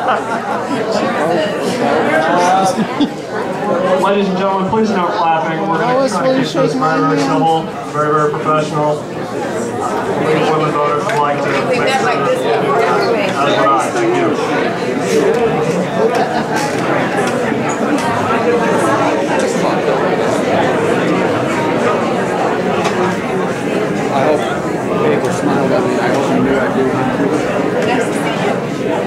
Ladies and gentlemen, please no clapping. We're going to try to keep this very, very civil, very, very professional. Women voters would like to make sure that that's right. Thank you. I hope people smiled at me. I hope you knew I do. Nice to see you.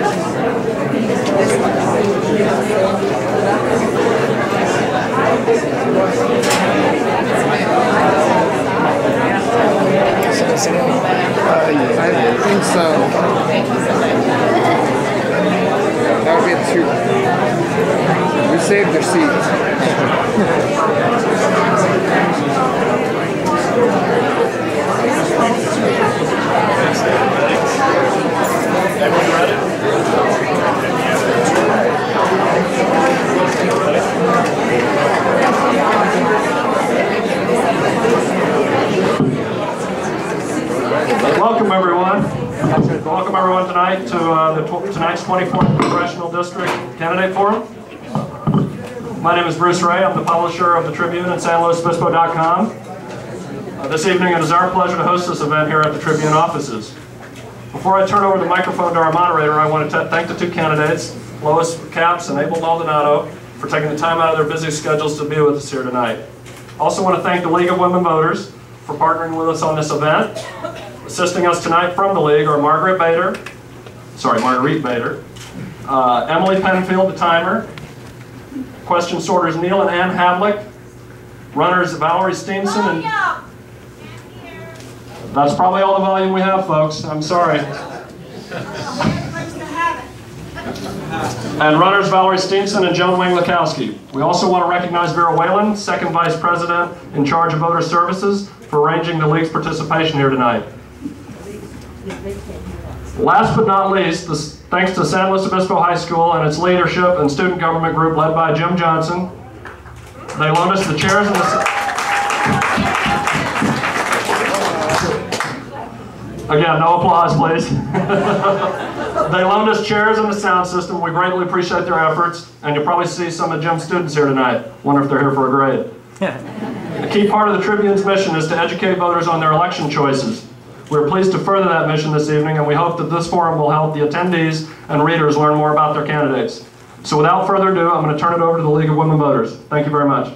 I think so. That would be the two. We saved their seats. Everyone ready? Welcome everyone. Welcome everyone tonight to tonight's 24th Congressional District Candidate Forum. My name is Bruce Ray. I'm the publisher of the Tribune and SanLuisObispo.com. This evening it is our pleasure to host this event here at the Tribune offices. Before I turn over the microphone to our moderator, I want to thank the two candidates, Lois Capps and Abel Maldonado, for taking the time out of their busy schedules to be with us here tonight. Also want to thank the League of Women Voters for partnering with us on this event. Assisting us tonight from the League are Marguerite Bader, Emily Penfield, the timer, question sorters Neil and Ann Havlick, runners Valerie Steenson, and that's probably all the volume we have, folks. I'm sorry. And runners Valerie Steenson and Joan Wing-Lakowski. We also want to recognize Vera Whalen, Second Vice President in charge of Voter Services, for arranging the League's participation here tonight. Last but not least, thanks to San Luis Obispo High School and its leadership and student government group led by Jim Johnson. They loaned us the chairs and the... Again, no applause, please. They loaned us chairs and the sound system. We greatly appreciate their efforts, and you'll probably see some of Jim's students here tonight. Wonder if they're here for a grade. A key part of the Tribune's mission is to educate voters on their election choices. We're pleased to further that mission this evening, and we hope that this forum will help the attendees and readers learn more about their candidates. So without further ado, I'm going to turn it over to the League of Women Voters. Thank you very much.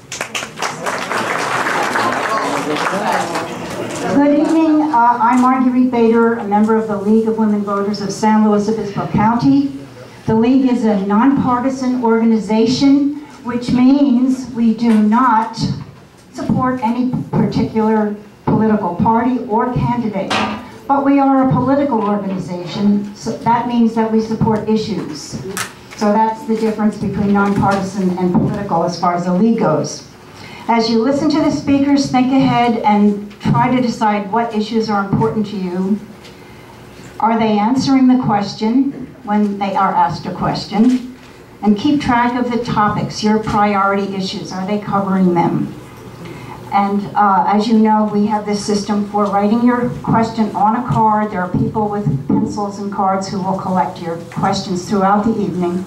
Good evening. I'm Marguerite Bader, a member of the League of Women Voters of San Luis Obispo County. The League is a nonpartisan organization, which means we do not support any particular political party or candidate. But we are a political organization, so that means that we support issues. So that's the difference between nonpartisan and political as far as the League goes. As you listen to the speakers, think ahead and try to decide what issues are important to you. Are they answering the question when they are asked a question? And keep track of the topics, your priority issues. Are they covering them? And as you know, we have this system for writing your question on a card. There are people with pencils and cards who will collect your questions throughout the evening.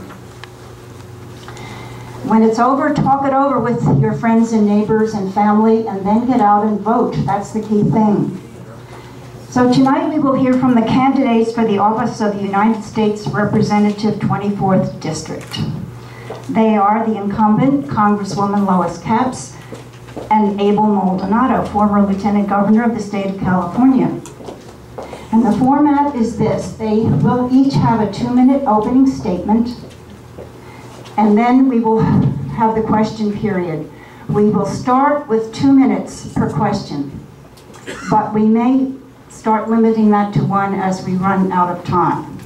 When it's over, talk it over with your friends and neighbors and family, and then get out and vote. That's the key thing. So tonight we will hear from the candidates for the office of the United States Representative 24th District. They are the incumbent, Congresswoman Lois Capps, and Abel Maldonado, former Lieutenant Governor of the state of California. And the format is this. They will each have a 2-minute opening statement, and then we will have the question period. We will start with 2 minutes per question, but we may start limiting that to 1 as we run out of time.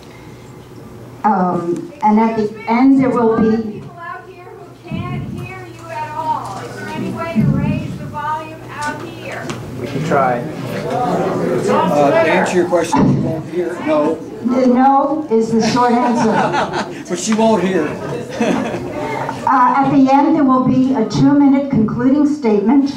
And at the end there will be... People out here who can't hear you at all. Is there any way to raise the volume out here? We can try. To answer your question, she won't hear. No. No is the short answer. But she won't hear. At the end, there will be a 2-minute concluding statement,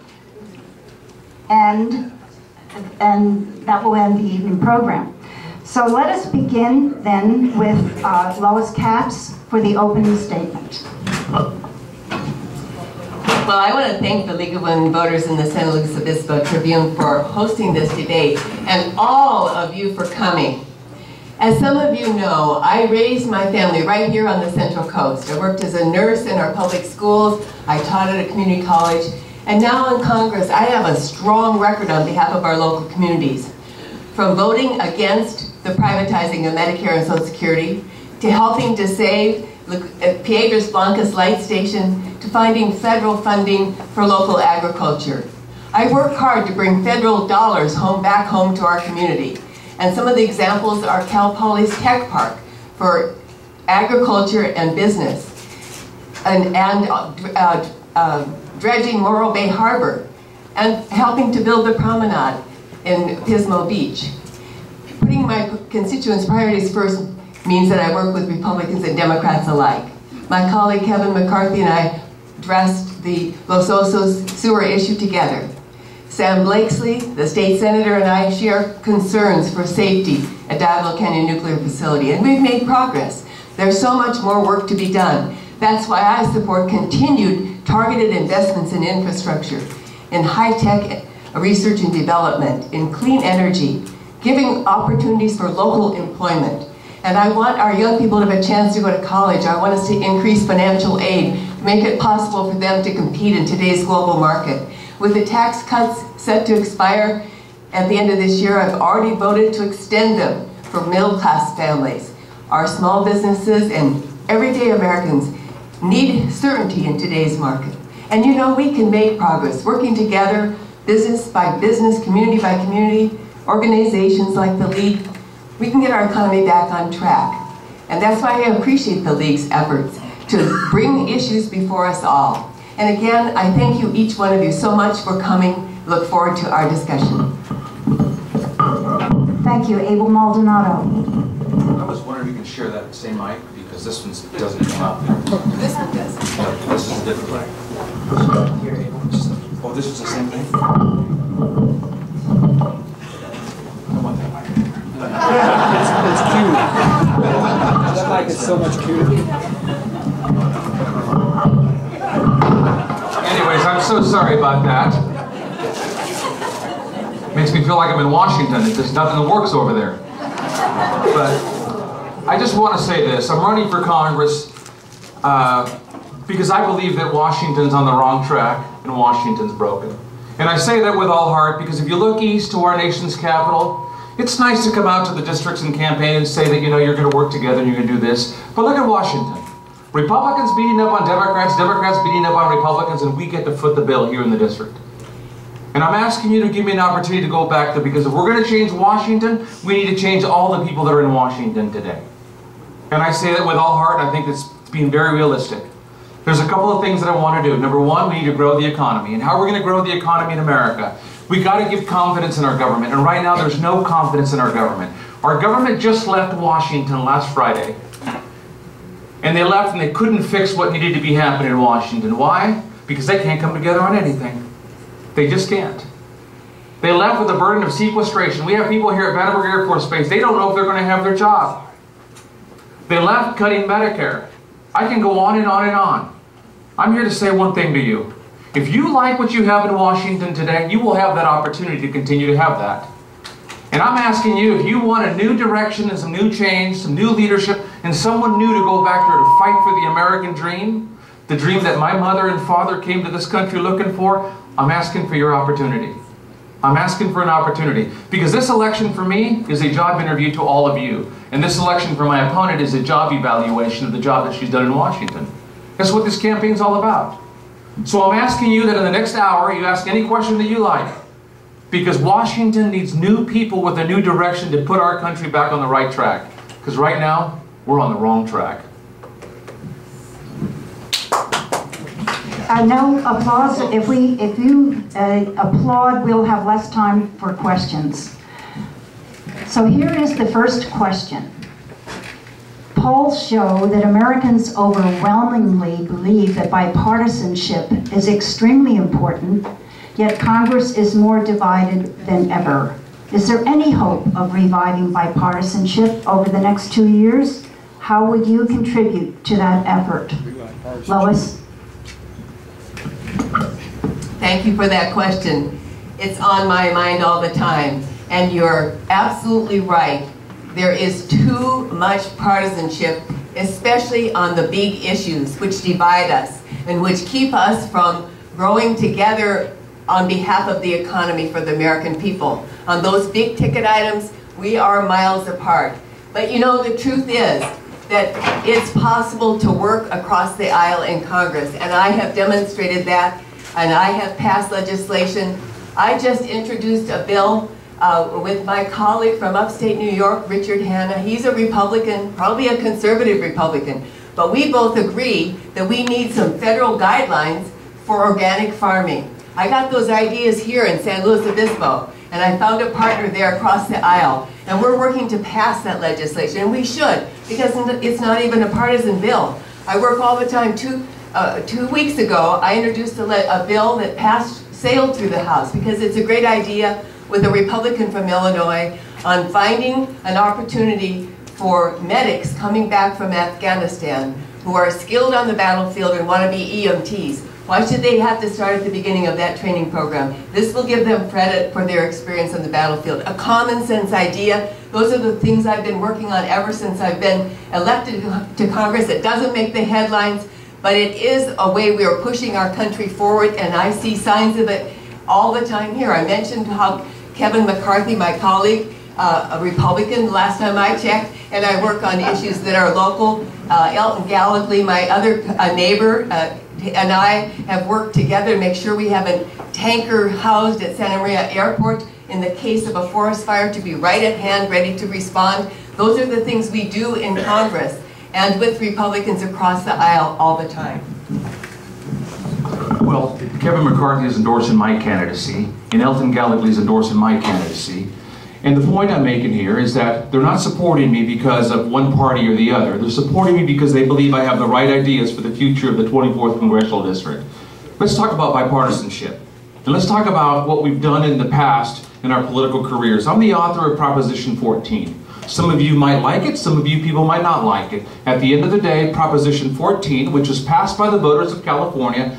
and that will end the evening program. So let us begin then with Lois Capps for the opening statement. Well, I want to thank the League of Women Voters and the San Luis Obispo Tribune for hosting this debate, and all of you for coming. As some of you know, I raised my family right here on the Central Coast. I worked as a nurse in our public schools, I taught at a community college, and now in Congress, I have a strong record on behalf of our local communities. From voting against the privatizing of Medicare and Social Security, to helping to save Piedras Blancas Light Station, to finding federal funding for local agriculture. I work hard to bring federal dollars back home to our community. And some of the examples are Cal Poly's Tech Park for agriculture and business, and dredging Morro Bay Harbor, and helping to build the promenade in Pismo Beach. Putting my constituents' priorities first means that I work with Republicans and Democrats alike. My colleague Kevin McCarthy and I addressed the Los Osos sewer issue together. Sam Blakesley, the state senator, and I share concerns for safety at Diablo Canyon Nuclear Facility, and we've made progress. There's so much more work to be done. That's why I support continued targeted investments in infrastructure, in high-tech research and development, in clean energy, giving opportunities for local employment. And I want our young people to have a chance to go to college. I want us to increase financial aid, make it possible for them to compete in today's global market. With the tax cuts set to expire at the end of this year, I've already voted to extend them for middle-class families. Our small businesses and everyday Americans need certainty in today's market. And you know, we can make progress, working together, business by business, community by community, organizations like the League. We can get our economy back on track. And that's why I appreciate the League's efforts to bring issues before us all. And again, I thank you, each one of you, so much for coming. Look forward to our discussion. Thank you. Abel Maldonado. I was wondering if you can share that same mic, because this one doesn't come out there. This one does. No, this is a different mic. Oh, this is the same thing? I want that mic. It's cute. That mic is so much cuter. Anyways, I'm so sorry about that. Makes me feel like I'm in Washington. There's nothing that works over there. But I just want to say this. I'm running for Congress because I believe that Washington's on the wrong track and Washington's broken. And I say that with all heart because if you look east to our nation's capital, it's nice to come out to the districts and campaign and say that, you know, you're going to work together and you're going to do this. But look at Washington. Republicans beating up on Democrats, Democrats beating up on Republicans, and we get to foot the bill here in the district. And I'm asking you to give me an opportunity to go back there, because if we're going to change Washington, we need to change all the people that are in Washington today. And I say that with all heart, and I think it's being very realistic. There's a couple of things that I want to do. Number one, we need to grow the economy. And how are we going to grow the economy in America? We got to give confidence in our government. And right now, there's no confidence in our government. Our government just left Washington last Friday. And they left and they couldn't fix what needed to be happening in Washington. Why? Because they can't come together on anything. They just can't. They left with the burden of sequestration. We have people here at Vandenberg Air Force Base, they don't know if they're going to have their job. They left cutting Medicare. I can go on and on and on. I'm here to say one thing to you. If you like what you have in Washington today, you will have that opportunity to continue to have that. And I'm asking you, if you want a new direction and some new change, some new leadership, and someone new to go back there to fight for the American dream, the dream that my mother and father came to this country looking for, I'm asking for your opportunity. I'm asking for an opportunity. Because this election for me is a job interview to all of you. And this election for my opponent is a job evaluation of the job that she's done in Washington. That's what this campaign's all about. So I'm asking you that in the next hour, you ask any question that you like. Because Washington needs new people with a new direction to put our country back on the right track. Because right now, we're on the wrong track. No applause. If you applaud, we'll have less time for questions. So here is the first question. Polls show that Americans overwhelmingly believe that bipartisanship is extremely important, yet Congress is more divided than ever. Is there any hope of reviving bipartisanship over the next 2 years? How would you contribute to that effort? Lois? Thank you for that question. It's on my mind all the time, and you're absolutely right. There is too much partisanship, especially on the big issues which divide us and which keep us from growing together on behalf of the economy for the American people. On those big ticket items, we are miles apart. But you know, the truth is that it's possible to work across the aisle in Congress, and I have demonstrated that, and I have passed legislation. I just introduced a bill with my colleague from upstate New York, Richard Hanna. He's a Republican, probably a conservative Republican, but we both agree that we need some federal guidelines for organic farming. I got those ideas here in San Luis Obispo, and I found a partner there across the aisle, and we're working to pass that legislation, and we should, because it's not even a partisan bill. I work all the time. 2 weeks ago, I introduced a bill that sailed through the House, because it's a great idea with a Republican from Illinois on finding an opportunity for medics coming back from Afghanistan who are skilled on the battlefield and want to be EMTs. Why should they have to start at the beginning of that training program? This will give them credit for their experience on the battlefield. A common sense idea. Those are the things I've been working on ever since I've been elected to Congress. It doesn't make the headlines, but it is a way we are pushing our country forward, and I see signs of it all the time here. I mentioned how Kevin McCarthy, my colleague, a Republican, the last time I checked, and I work on issues that are local. Elton Galligley, my other neighbor, and I have worked together to make sure we have a tanker housed at Santa Maria Airport in the case of a forest fire to be right at hand, ready to respond. Those are the things we do in Congress and with Republicans across the aisle all the time. Well, Kevin McCarthy is endorsing my candidacy, and Elton Galligley is endorsing my candidacy. And the point I'm making here is that they're not supporting me because of one party or the other. They're supporting me because they believe I have the right ideas for the future of the 24th Congressional District. Let's talk about bipartisanship. And let's talk about what we've done in the past in our political careers. I'm the author of Proposition 14. Some of you might like it, some of you people might not like it. At the end of the day, Proposition 14, which was passed by the voters of California,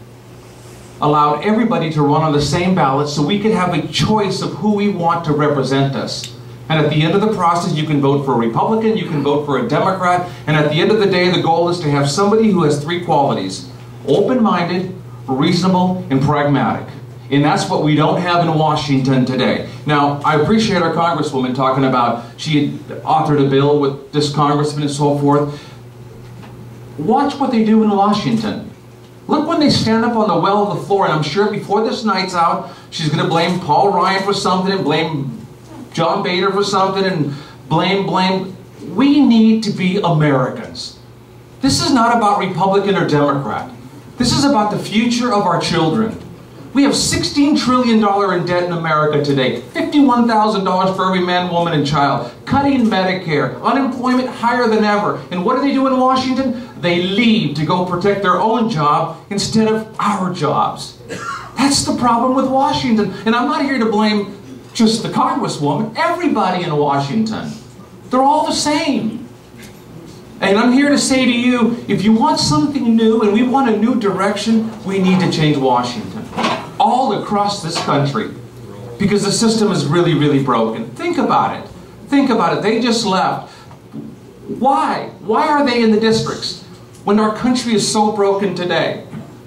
allowed everybody to run on the same ballot so we could have a choice of who we want to represent us. And at the end of the process, you can vote for a Republican, you can vote for a Democrat, and at the end of the day, the goal is to have somebody who has three qualities: open-minded, reasonable, and pragmatic. And that's what we don't have in Washington today. Now, I appreciate our Congresswoman talking about she had authored a bill with this congressman and so forth. Watch what they do in Washington. Look when they stand up on the well of the floor, and I'm sure before this night's out, she's going to blame Paul Ryan for something, and blame John Boehner for something, and blame. We need to be Americans. This is not about Republican or Democrat. This is about the future of our children. We have $16 trillion in debt in America today, $51,000 for every man, woman, and child, cutting Medicare, unemployment higher than ever. And what do they do in Washington? They leave to go protect their own job instead of our jobs. That's the problem with Washington. And I'm not here to blame just the Congresswoman, everybody in Washington. They're all the same. And I'm here to say to you, if you want something new and we want a new direction, we need to change Washington. All across this country. Because the system is really, really broken. Think about it. Think about it. They just left. Why? Why are they in the districts when our country is so broken today?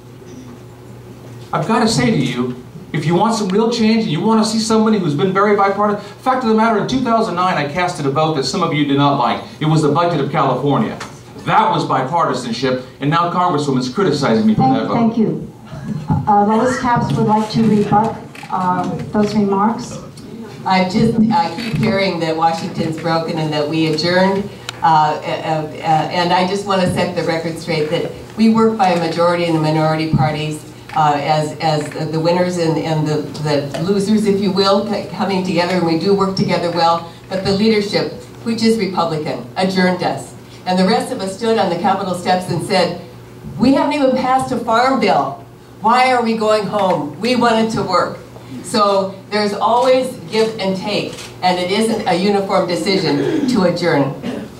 I've got to say to you, if you want some real change and you want to see somebody who's been very bipartisan, fact of the matter, in 2009 I casted a vote that some of you did not like. It was the budget of California. That was bipartisanship, and now Congresswoman's criticizing me for that vote. Thank you. Lois Capps would like to rebut those remarks. I keep hearing that Washington's broken and that we adjourned, and I just want to set the record straight that we work by a majority and the minority parties as the winners and the losers, if you will, coming together, and we do work together well, but the leadership, which is Republican, adjourned us. And the rest of us stood on the Capitol steps and said, we haven't even passed a farm bill. Why are we going home? We wanted to work. So there's always give and take, and it isn't a uniform decision to adjourn.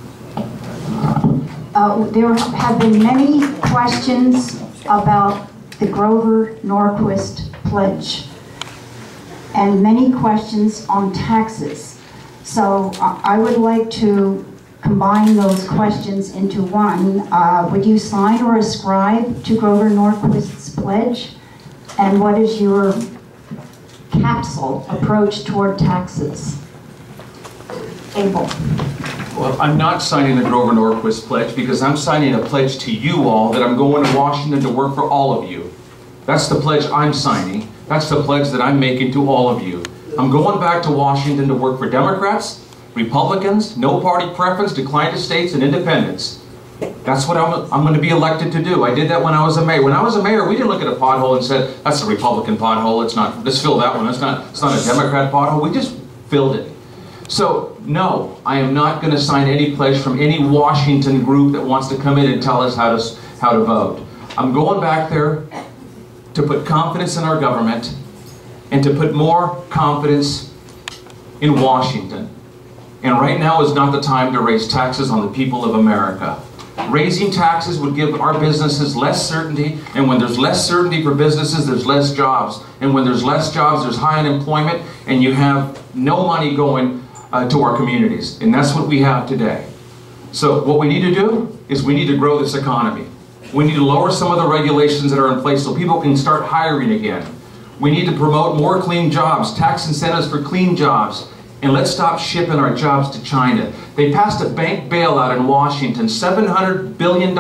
There have been many questions about the Grover Norquist pledge and many questions on taxes. So I would like to combine those questions into one. Would you sign or ascribe to Grover Norquist's pledge? And what is your capsule approach toward taxes? Abel. Well, I'm not signing the Grover Norquist pledge because I'm signing a pledge to you all that I'm going to Washington to work for all of you. That's the pledge I'm signing. That's the pledge that I'm making to all of you. I'm going back to Washington to work for Democrats, Republicans, no party preference, declined estates, and independents. That's what I'm going to be elected to do. I did that when I was a mayor. When I was a mayor, we didn't look at a pothole and said, that's a Republican pothole, it's not, let's fill that one, it's not a Democrat pothole. We just filled it. So, no, I am not going to sign any pledge from any Washington group that wants to come in and tell us how to vote. I'm going back there to put confidence in our government and to put more confidence in Washington. And right now is not the time to raise taxes on the people of America. Raising taxes would give our businesses less certainty, and when there's less certainty for businesses, there's less jobs. And when there's less jobs, there's high unemployment, and you have no money going to our communities. And that's what we have today. So what we need to do is we need to grow this economy. We need to lower some of the regulations that are in place so people can start hiring again. We need to promote more clean jobs, tax incentives for clean jobs, and let's stop shipping our jobs to China. They passed a bank bailout in Washington, $700 billion,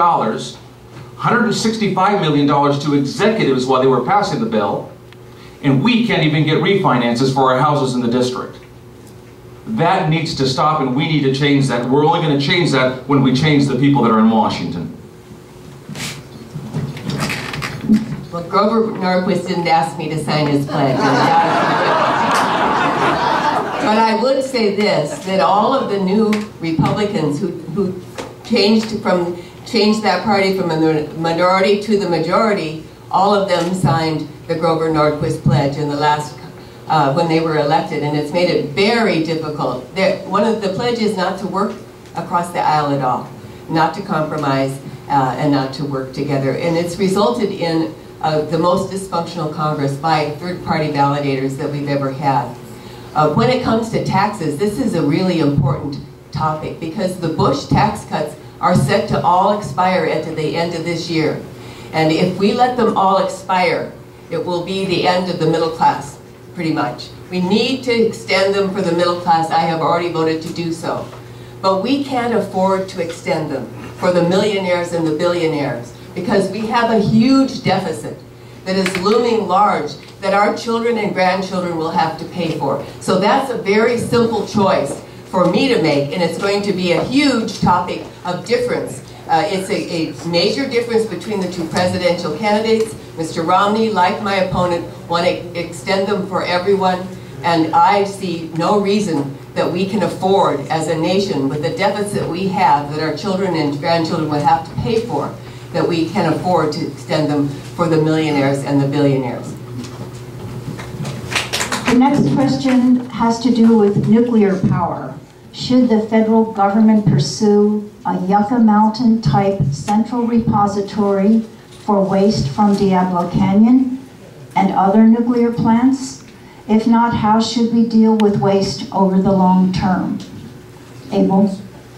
$165 million to executives while they were passing the bill, and we can't even get refinances for our houses in the district. That needs to stop, and we need to change that. We're only going to change that when we change the people that are in Washington. Well, Grover Norquist didn't ask me to sign his pledge. But I would say this, that all of the new Republicans who changed that party from a minority to the majority, all of them signed the Grover Norquist pledge in the last when they were elected, and it's made it very difficult. One of the pledges not to work across the aisle at all, not to compromise, and not to work together. And it's resulted in the most dysfunctional Congress by third-party validators that we've ever had. When it comes to taxes, this is a really important topic because the Bush tax cuts are set to all expire at the end of this year. And if we let them all expire, it will be the end of the middle class. Pretty much. We need to extend them for the middle class. I have already voted to do so. But we can't afford to extend them for the millionaires and the billionaires because we have a huge deficit that is looming large that our children and grandchildren will have to pay for. So that's a very simple choice for me to make, and it's going to be a huge topic of difference. It's a major difference between the two presidential candidates. Mr. Romney, like my opponent, want to extend them for everyone, and I see no reason that we can afford as a nation, with the deficit we have that our children and grandchildren will have to pay for, that we can afford to extend them for the millionaires and the billionaires. The next question has to do with nuclear power. Should the federal government pursue a Yucca Mountain type central repository for waste from Diablo Canyon and other nuclear plants? If not, how should we deal with waste over the long term? Abel?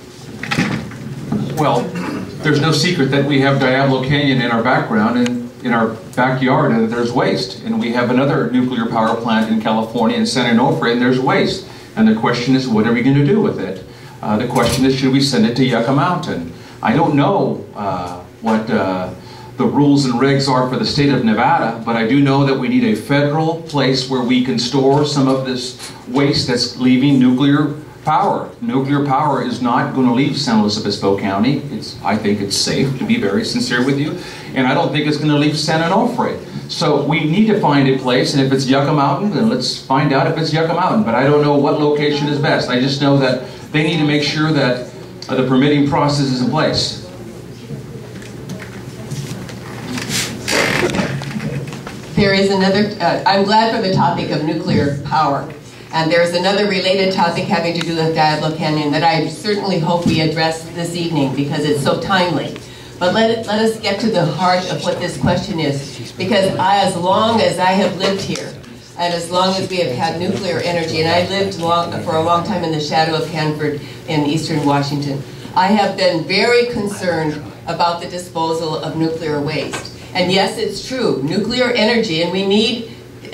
Well, there's no secret that we have Diablo Canyon in our background and in our backyard, and there's waste. And we have another nuclear power plant in California, in San Onofre, and there's waste. And the question is, what are we going to do with it? The question is, should we send it to Yucca Mountain? I don't know what the rules and regs are for the state of Nevada, but I do know that we need a federal place where we can store some of this waste that's leaving nuclear power. Nuclear power is not going to leave San Luis Obispo County. I think it's safe, to be very sincere with you, and I don't think it's going to leave San Onofre. So we need to find a place, and if it's Yucca Mountain, then let's find out if it's Yucca Mountain. But I don't know what location is best. I just know that they need to make sure that the permitting process is in place. there is another, I'm glad for the topic of nuclear power. And there's another related topic having to do with Diablo Canyon that I certainly hope we address this evening because it's so timely. But let us get to the heart of what this question is. Because as long as I have lived here, and as long as we have had nuclear energy, and I lived for a long time in the shadow of Hanford in eastern Washington, I have been very concerned about the disposal of nuclear waste. And yes, it's true, nuclear energy, and we need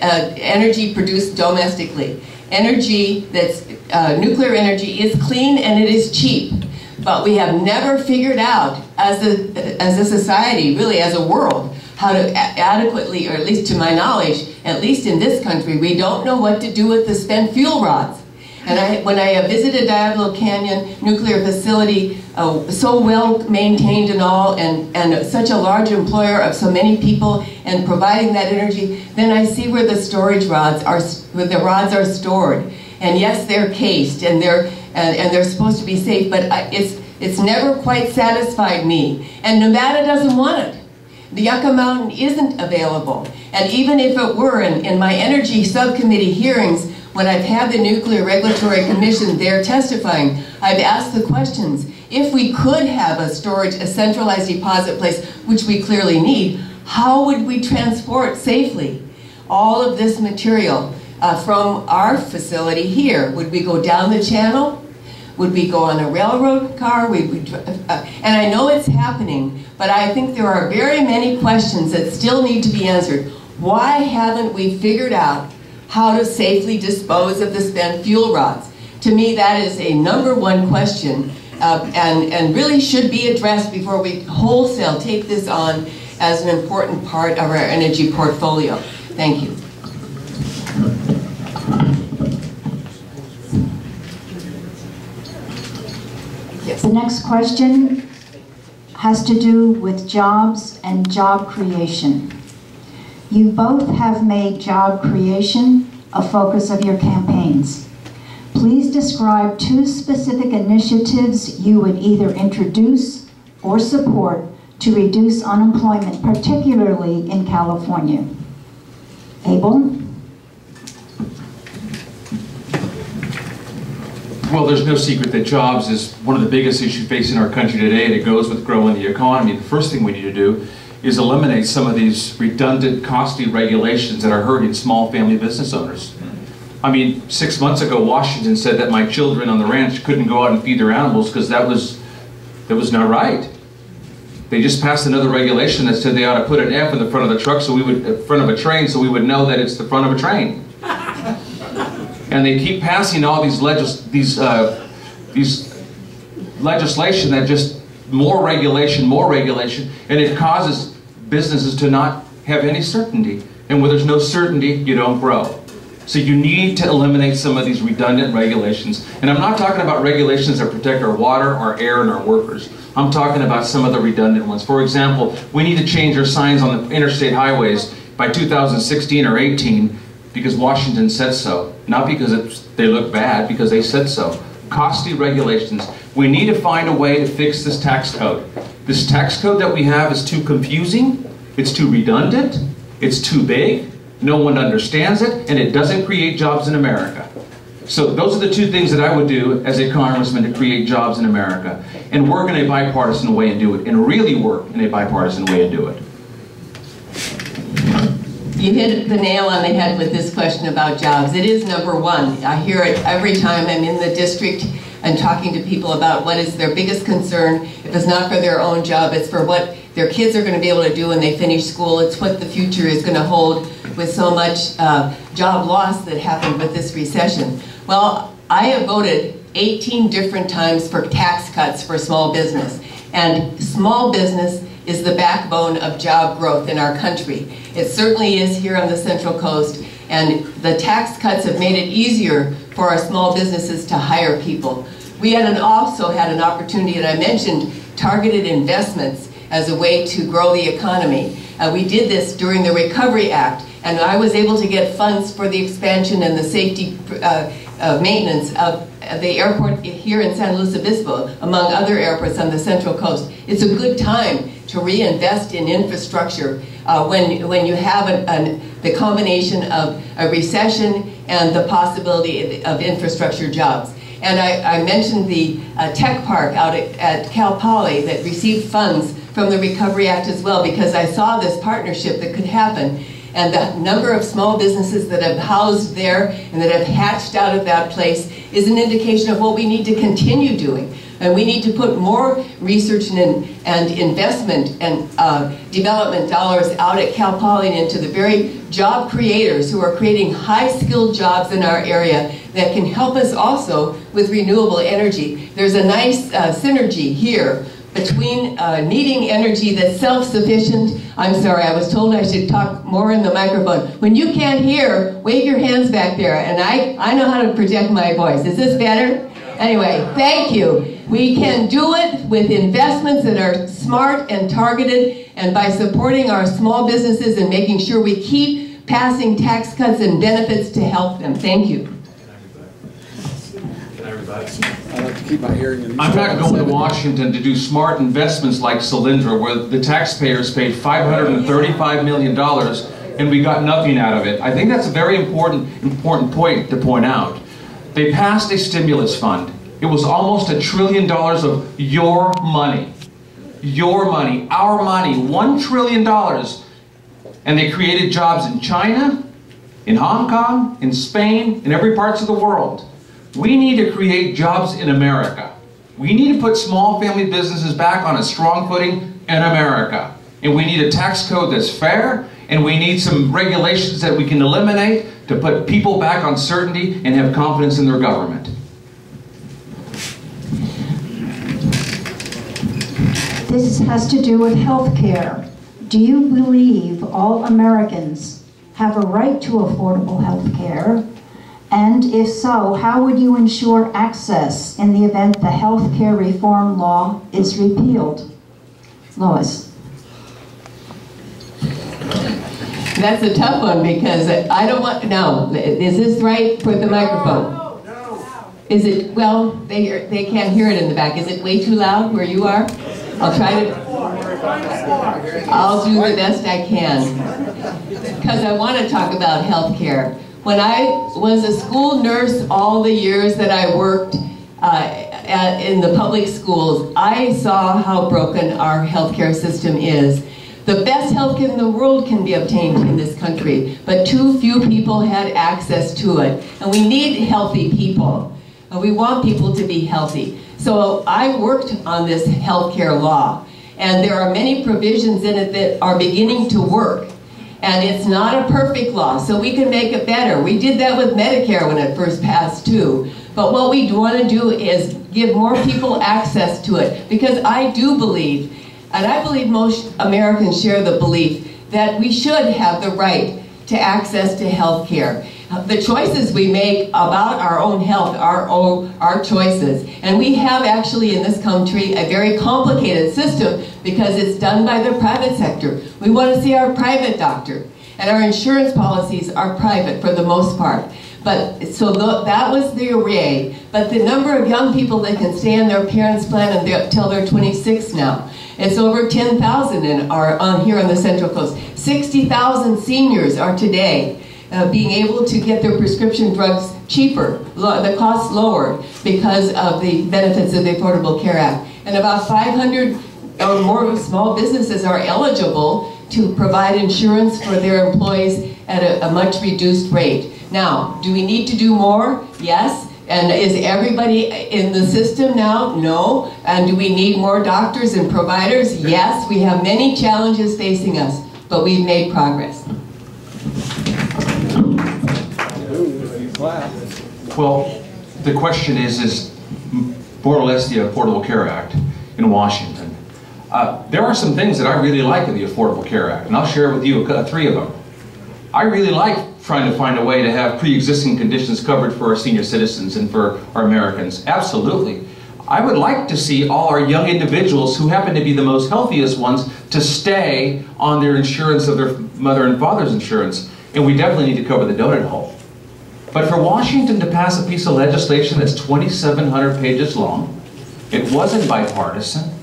energy produced domestically. Energy that's, nuclear energy is clean and it is cheap. But we have never figured out, as a society, really as a world, how to adequately, or at least to my knowledge, at least in this country, we don't know what to do with the spent fuel rods. And when I visited Diablo Canyon nuclear facility, so well maintained and all, and such a large employer of so many people, and providing that energy, then I see where the storage rods are, where the rods are stored. And yes, they're cased, and they're supposed to be safe, but it's never quite satisfied me. And Nevada doesn't want it. The Yucca Mountain isn't available. And even if it were, in my energy subcommittee hearings, when I've had the Nuclear Regulatory Commission there testifying, I've asked the questions. If we could have a centralized deposit place, which we clearly need, how would we transport safely all of this material from our facility here? Would we go down the channel? Would we go on a railroad car? And I know it's happening, but I think there are very many questions that still need to be answered. Why haven't we figured out how to safely dispose of the spent fuel rods? To me, that is a #1 question, and really should be addressed before we wholesale take this on as an important part of our energy portfolio. Thank you. The next question has to do with jobs and job creation. You both have made job creation a focus of your campaigns. Please describe 2 specific initiatives you would either introduce or support to reduce unemployment, particularly in California. Abel? Well, there's no secret that jobs is one of the biggest issues facing our country today, and it goes with growing the economy. The first thing we need to do is eliminate some of these redundant, costly regulations that are hurting small family business owners. I mean, 6 months ago, Washington said that my children on the ranch couldn't go out and feed their animals because that was not right. They just passed another regulation that said they ought to put an F in the front of the truck, front of a train, so we would know that it's the front of a train. And they keep passing all these legislation that just more regulation, and it causes businesses to not have any certainty. And where there's no certainty, you don't grow. So you need to eliminate some of these redundant regulations. And I'm not talking about regulations that protect our water, our air, and our workers. I'm talking about some of the redundant ones. For example, we need to change our signs on the interstate highways by 2016 or 18 because Washington said so. Not because they look bad, because they said so. Costly regulations. We need to find a way to fix this tax code. This tax code that we have is too confusing, it's too redundant, it's too big, no one understands it, and it doesn't create jobs in America. So those are the 2 things that I would do as a congressman to create jobs in America. And work in a bipartisan way and do it. And really work in a bipartisan way and do it. You hit the nail on the head with this question about jobs. It is #1. I hear it every time I'm in the district and talking to people about what is their biggest concern. If it's not for their own job, it's for what their kids are going to be able to do when they finish school. It's what the future is going to hold with so much job loss that happened with this recession. Well, I have voted 18 different times for tax cuts for small business. And small business is the backbone of job growth in our country. It certainly is here on the Central Coast, and the tax cuts have made it easier for our small businesses to hire people. We also had an opportunity, and I mentioned targeted investments as a way to grow the economy. We did this during the Recovery Act, and I was able to get funds for the expansion and the safety maintenance of the airport here in San Luis Obispo, among other airports on the Central Coast. It's a good time to reinvest in infrastructure when you have the combination of a recession and the possibility of infrastructure jobs. And I mentioned the tech park out at Cal Poly that received funds from the Recovery Act as well, because I saw this partnership that could happen. And the number of small businesses that have housed there and that have hatched out of that place is an indication of what we need to continue doing. And we need to put more research and investment and development dollars out at Cal Poly and into the very job creators who are creating high-skilled jobs in our area that can help us also with renewable energy. There's a nice synergy here between needing energy that's self-sufficient. I'm sorry, I was told I should talk more in the microphone. When you can't hear, wave your hands back there, and I know how to project my voice. Is this better? Anyway, thank you. We can do it with investments that are smart and targeted, and by supporting our small businesses and making sure we keep passing tax cuts and benefits to help them. Thank you. I like to keep my hearing in. I'm not going to Washington to do smart investments like Solyndra, where the taxpayers paid $535 million and we got nothing out of it. I think that's a very important point to point out. They passed a stimulus fund. It was almost $1 trillion of your money. Your money, our money, $1 trillion. And they created jobs in China, in Hong Kong, in Spain, in every part of the world. We need to create jobs in America. We need to put small family businesses back on a strong footing in America. And we need a tax code that's fair, and we need some regulations that we can eliminate to put people back on certainty and have confidence in their government. This has to do with health care. Do you believe all Americans have a right to affordable health care? And if so, how would you ensure access in the event the health care reform law is repealed? Lois. That's a tough one because I don't want, no, is this right for the microphone? No. Is it, well, they can't hear it in the back. Is it way too loud where you are? I'll try to, I'll do the best I can. Because I want to talk about health care. When I was a school nurse all the years that I worked in the public schools, I saw how broken our healthcare system is. The best healthcare in the world can be obtained in this country, but too few people had access to it. And we need healthy people. We want people to be healthy. So I worked on this healthcare law, and there are many provisions in it that are beginning to work. And it's not a perfect law, so we can make it better. We did that with Medicare when it first passed too. But what we want to do is give more people access to it. Because I do believe, and I believe most Americans share the belief, that we should have the right to access to health care. The choices we make about our own health are our choices. And we have actually in this country a very complicated system because it's done by the private sector. We want to see our private doctor. And our insurance policies are private for the most part. But so that was the array. But the number of young people that can stay on their parents' plan until they're 26 now. It's over 10,000 on here on the Central Coast. 60,000 seniors are today being able to get their prescription drugs cheaper, the cost lowered because of the benefits of the Affordable Care Act. And about 500 or more small businesses are eligible to provide insurance for their employees at a much reduced rate. Now, do we need to do more? Yes. And is everybody in the system now? No. And do we need more doctors and providers? Yes. We have many challenges facing us, but we've made progress. Well, the question is more or less the Affordable Care Act in Washington. There are some things that I really like in the Affordable Care Act, and I'll share with you 3 of them. I really like trying to find a way to have pre-existing conditions covered for our senior citizens and for our Americans. Absolutely. I would like to see all our young individuals who happen to be the most healthiest ones to stay on their insurance of their mother and father's insurance. And we definitely need to cover the donut hole. But for Washington to pass a piece of legislation that's 2,700 pages long, it wasn't bipartisan,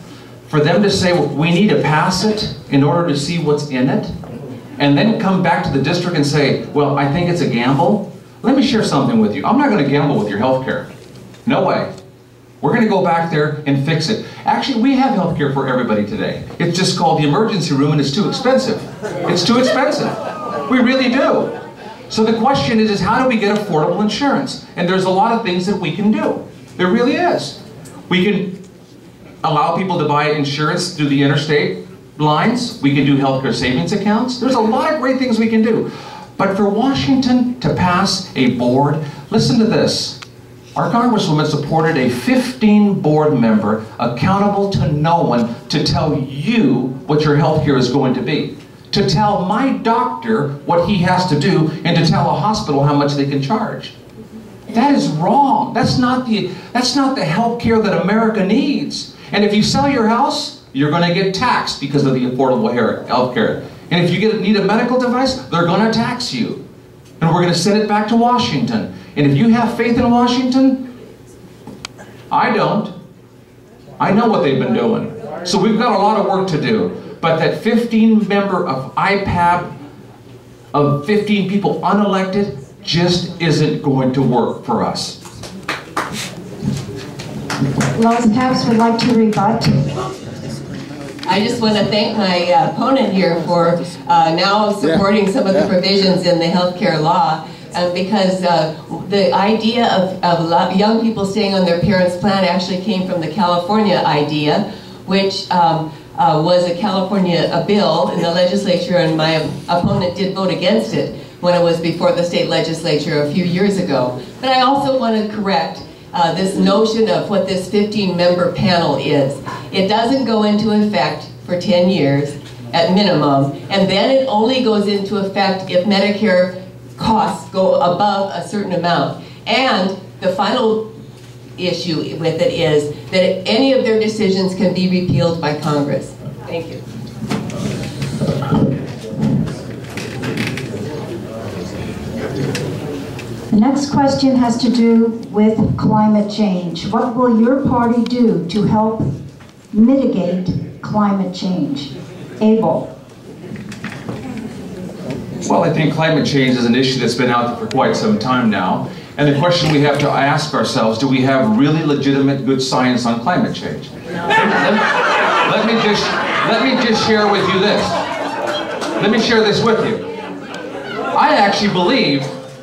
for them to say, well, we need to pass it in order to see what's in it, and then come back to the district and say, well, I think it's a gamble. Let me share something with you. I'm not going to gamble with your health care. No way. We're going to go back there and fix it. Actually, we have health care for everybody today. It's just called the emergency room, and it's too expensive. It's too expensive. We really do. So the question is how do we get affordable insurance? And there's a lot of things that we can do. There really is. We can allow people to buy insurance through the interstate lines. We can do healthcare savings accounts. There's a lot of great things we can do. But for Washington to pass a board, listen to this. Our Congresswoman supported a 15 board member accountable to no one to tell you what your health care is going to be. To tell my doctor what he has to do and to tell a hospital how much they can charge. That is wrong. That's not the health care that America needs. And if you sell your house, you're going to get taxed because of the affordable health care. And if you need a medical device, they're going to tax you. And we're going to send it back to Washington. And if you have faith in Washington, I don't. I know what they've been doing. So we've got a lot of work to do. But that 15 member of IPAB, of 15 people unelected, just isn't going to work for us. Lois Capps would like to rebut. I just want to thank my opponent here for now supporting some of the provisions in the healthcare law, because the idea of young people staying on their parents' plan actually came from the California idea, which was a California bill in the legislature, and my opponent did vote against it when it was before the state legislature a few years ago. But I also want to correct this notion of what this 15-member panel is. It doesn't go into effect for 10 years at minimum, and then it only goes into effect if Medicare costs go above a certain amount. And the final issue with it is that any of their decisions can be repealed by Congress. Thank you. The next question has to do with climate change. What will your party do to help mitigate climate change? Abel. Well, I think climate change is an issue that's been out there for quite some time now. And the question we have to ask ourselves, do we have really legitimate good science on climate change? Let me just share with you this. Let me share this with you. I actually believe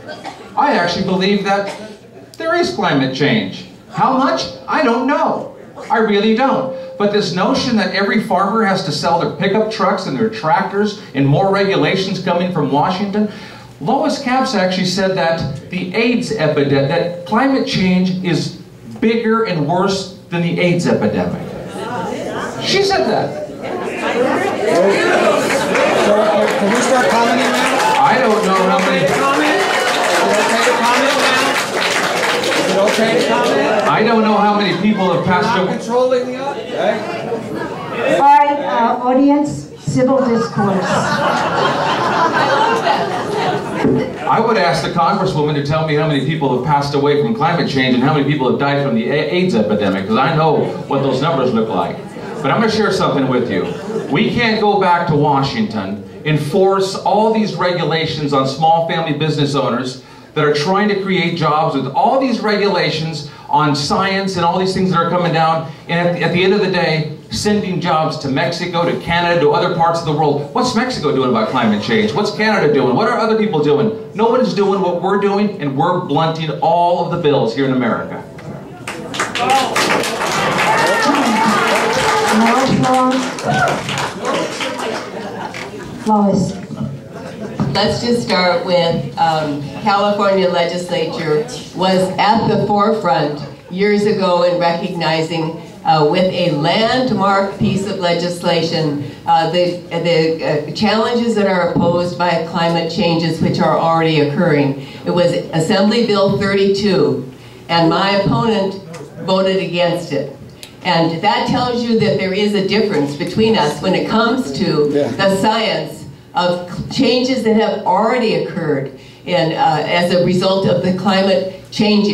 that there is climate change. How much? I don't know. I really don't. But this notion that every farmer has to sell their pickup trucks and their tractors and more regulations coming from Washington, Lois Capps actually said that the AIDS epidemic, that climate change is bigger and worse than the AIDS epidemic. She said that. So, can we start commenting now? I don't know how many... Is it okay to comment? I don't know how many people have passed Not away. controlling the audience, right? All right, audience, civil discourse. I would ask the Congresswoman to tell me how many people have passed away from climate change and how many people have died from the AIDS epidemic, because I know what those numbers look like. But I'm going to share something with you. We can't go back to Washington, enforce all these regulations on small family business owners that are trying to create jobs with all these regulations on science and all these things that are coming down, and at the end of the day, sending jobs to Mexico, to Canada, to other parts of the world. What's Mexico doing about climate change? What's Canada doing? What are other people doing? No one is doing what we're doing, and we're blunting all of the bills here in America. Lois. Let's just start with California legislature was at the forefront years ago in recognizing with a landmark piece of legislation the challenges that are posed by climate changes which are already occurring. It was Assembly Bill 32, and my opponent voted against it. And that tells you that there is a difference between us when it comes to the science of changes that have already occurred in, as a result of the climate changing,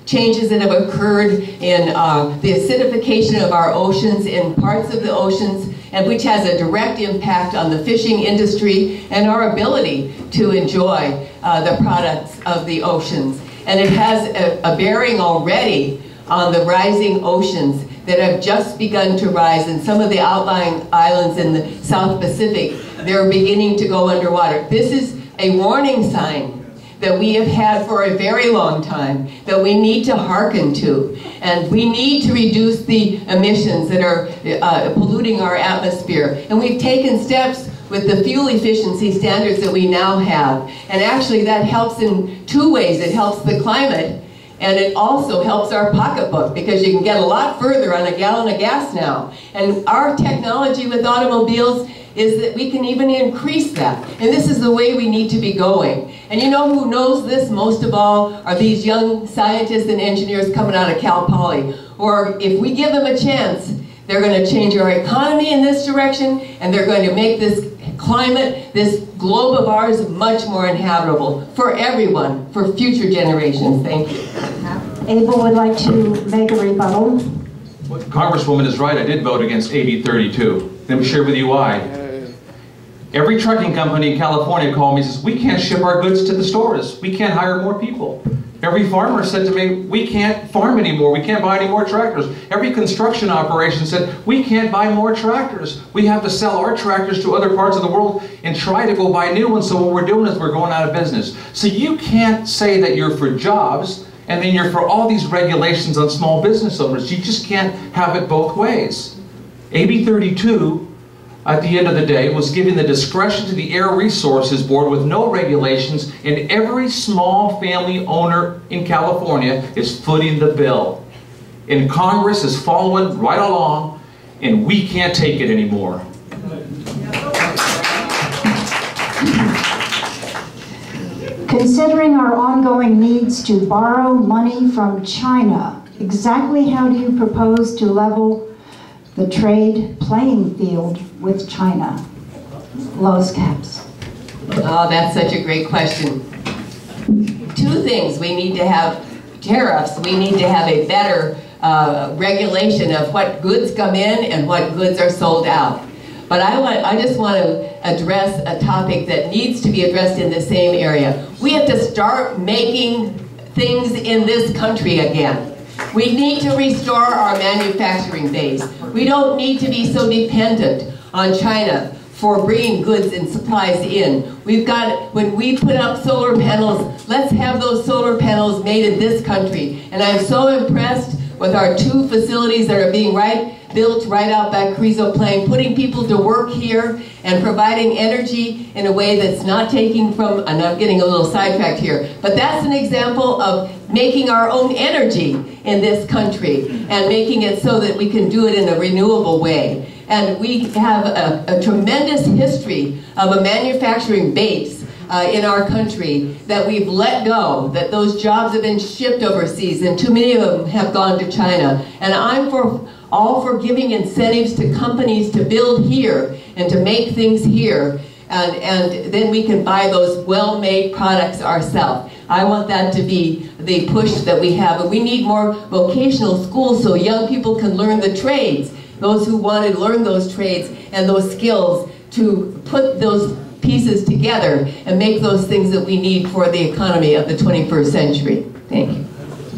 changes that have occurred in the acidification of our oceans, in parts of the oceans, and which has a direct impact on the fishing industry and our ability to enjoy the products of the oceans. And it has a bearing already on the rising oceans that have just begun to rise, and some of the outlying islands in the South Pacific, they're beginning to go underwater. This is a warning sign that we have had for a very long time, that we need to hearken to. And we need to reduce the emissions that are polluting our atmosphere. And we've taken steps with the fuel efficiency standards that we now have. And actually that helps in two ways. It helps the climate, and it also helps our pocketbook, because you can get a lot further on a gallon of gas now. And our technology with automobiles is that we can even increase that. And this is the way we need to be going. And you know who knows this most of all are these young scientists and engineers coming out of Cal Poly. Or if we give them a chance, they're going to change our economy in this direction, and they're going to make this climate, this globe of ours, much more inhabitable for everyone, for future generations. Thank you. Abel would like to make a rebuttal. Well, Congresswoman is right. I did vote against AB 32. Let me share with you why. Every trucking company in California called me and says, we can't ship our goods to the stores. We can't hire more people. Every farmer said to me, we can't farm anymore. We can't buy any more tractors. Every construction operation said, we can't buy more tractors. We have to sell our tractors to other parts of the world and try to go buy new ones. So what we're doing is we're going out of business. So you can't say that you're for jobs and then you're for all these regulations on small business owners. You just can't have it both ways. AB 32, at the end of the day, was giving the discretion to the Air Resources Board with no regulations, and every small family owner in California is footing the bill. And Congress is following right along, and we can't take it anymore. Considering our ongoing needs to borrow money from China, exactly how do you propose to level the trade playing field with China? Lois Capps. Oh, that's such a great question. Two things. We need to have tariffs. We need to have a better regulation of what goods come in and what goods are sold out. But I just want to address a topic that needs to be addressed in the same area. We have to start making things in this country again. We need to restore our manufacturing base. We don't need to be so dependent on China for bringing goods and supplies in. We've got, when we put up solar panels, let's have those solar panels made in this country. And I'm so impressed with our two facilities that are being built right out back Carrizo Plain, putting people to work here and providing energy in a way that's not taking from, and I'm getting a little sidetracked here, but that's an example of making our own energy in this country and making it so that we can do it in a renewable way. And we have a tremendous history of a manufacturing base in our country that we've let go, that those jobs have been shipped overseas, and too many of them have gone to China. And I'm all for giving incentives to companies to build here and to make things here, and then we can buy those well-made products ourselves. I want that to be the push that we have. And we need more vocational schools so young people can learn the trades, those who want to learn those trades and those skills, to put those pieces together and make those things that we need for the economy of the 21st century. Thank you.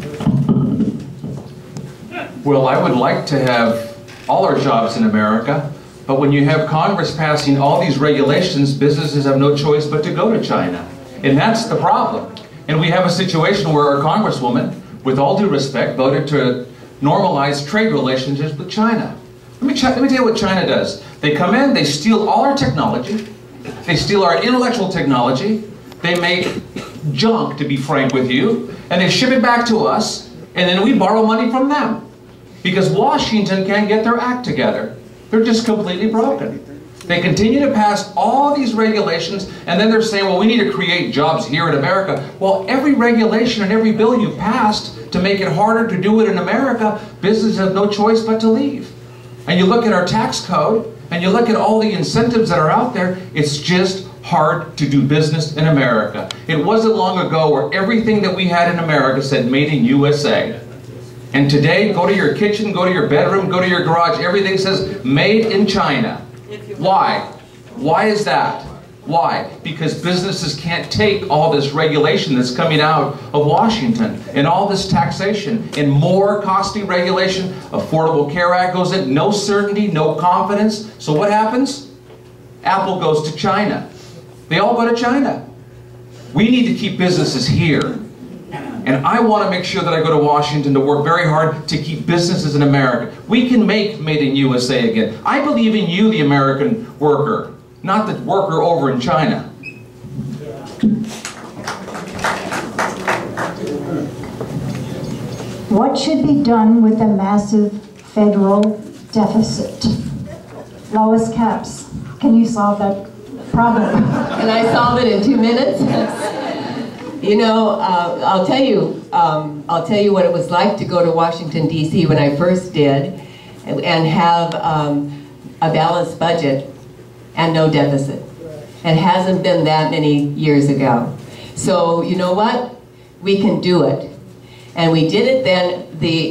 Well, I would like to have all our jobs in America, but when you have Congress passing all these regulations, businesses have no choice but to go to China. And that's the problem. And we have a situation where our Congresswoman, with all due respect, voted to normalize trade relationships with China. Let me tell you what China does. They come in, they steal all our technology, they steal our intellectual technology, they make junk, to be frank with you, and they ship it back to us, and then we borrow money from them. Because Washington can't get their act together. They're just completely broken. They continue to pass all these regulations, and then they're saying, well, we need to create jobs here in America. Well, every regulation and every bill you passed to make it harder to do it in America, businesses have no choice but to leave. And you look at our tax code, and you look at all the incentives that are out there, it's just hard to do business in America. It wasn't long ago where everything that we had in America said made in USA. And today, go to your kitchen, go to your bedroom, go to your garage, everything says made in China. Why? Why is that? Why? Because businesses can't take all this regulation that's coming out of Washington and all this taxation and more costly regulation. Affordable Care Act goes in, no certainty, no confidence. So what happens? Apple goes to China. They all go to China. We need to keep businesses here. And I want to make sure that I go to Washington to work very hard to keep businesses in America. We can make Made in USA again. I believe in you, the American worker, not the worker over in China. What should be done with a massive federal deficit? Lois Capps, can you solve that problem? Can I solve it in 2 minutes? You know, I'll tell you what it was like to go to Washington, D.C. when I first did and have a balanced budget and no deficit. It hasn't been that many years ago. So, you know what? We can do it. And we did it then.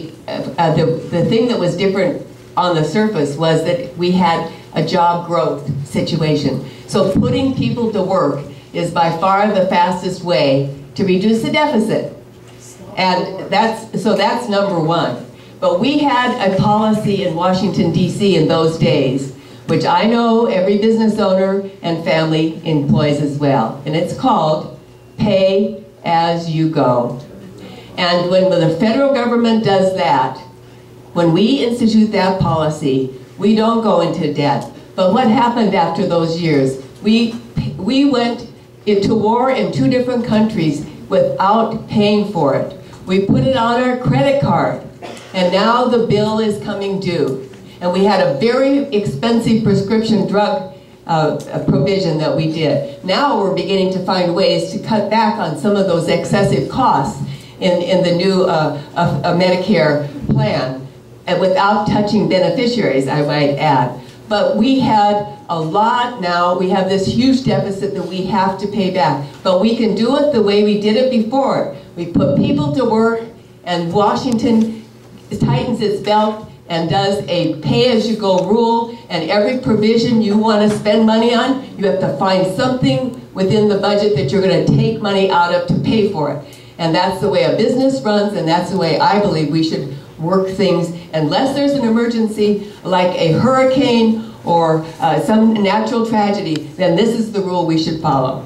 The thing that was different on the surface was that we had a job growth situation. So putting people to work is by far the fastest way to reduce the deficit. And that's number one. But we had a policy in Washington, D.C. in those days, which I know every business owner and family employs as well. And it's called pay as you go. And when the federal government does that, when we institute that policy, we don't go into debt. But what happened after those years? We went into war in 2 different countries without paying for it. We put it on our credit card, and now the bill is coming due. And we had a very expensive prescription drug provision that we did. Now we're beginning to find ways to cut back on some of those excessive costs in the new Medicare plan, and without touching beneficiaries, I might add. But we had a lot now. We have this huge deficit that we have to pay back. But we can do it the way we did it before. We put people to work, and Washington tightens its belt and does a pay-as-you-go rule, and every provision you want to spend money on, you have to find something within the budget that you're going to take money out of to pay for it. And that's the way a business runs, and that's the way I believe we should work things. Unless there's an emergency like a hurricane or some natural tragedy, then this is the rule we should follow.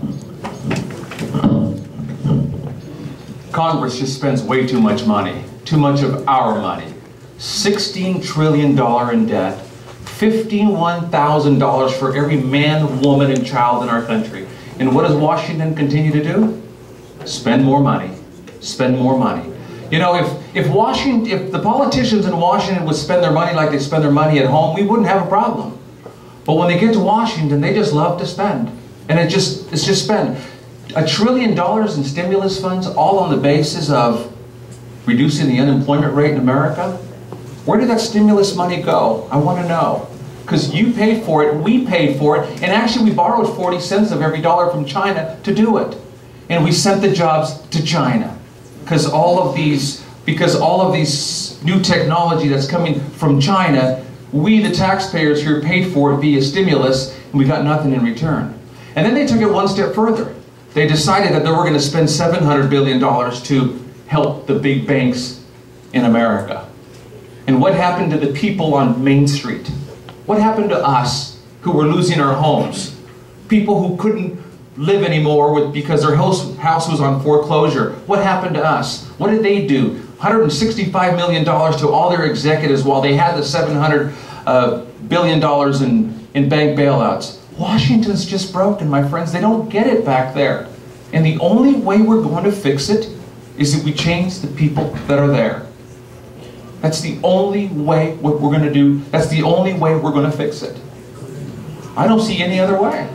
Congress just spends way too much money, too much of our money. $16 trillion in debt, $51,000 for every man, woman, and child in our country. And what does Washington continue to do? Spend more money. Spend more money. You know, if the politicians in Washington would spend their money like they spend their money at home, we wouldn't have a problem. But when they get to Washington, they just love to spend. And it's just spend. $1 trillion in stimulus funds, all on the basis of reducing the unemployment rate in America. Where did that stimulus money go? I want to know. Because you paid for it, we paid for it, and actually we borrowed 40 cents of every dollar from China to do it. And we sent the jobs to China. Because all of these new technology that's coming from China, we, the taxpayers here, paid for it via stimulus, and we got nothing in return. And then they took it one step further. They decided that they were going to spend $700 billion to help the big banks in America. And what happened to the people on Main Street? What happened to us who were losing our homes? People who couldn't live anymore because their house was on foreclosure. What happened to us? What did they do? $165 million to all their executives while they had the $700 billion in bank bailouts. Washington's just broken, my friends. They don't get it back there. And the only way we're going to fix it is if we change the people that are there. That's the only way what we're going to do. That's the only way we're going to fix it. I don't see any other way.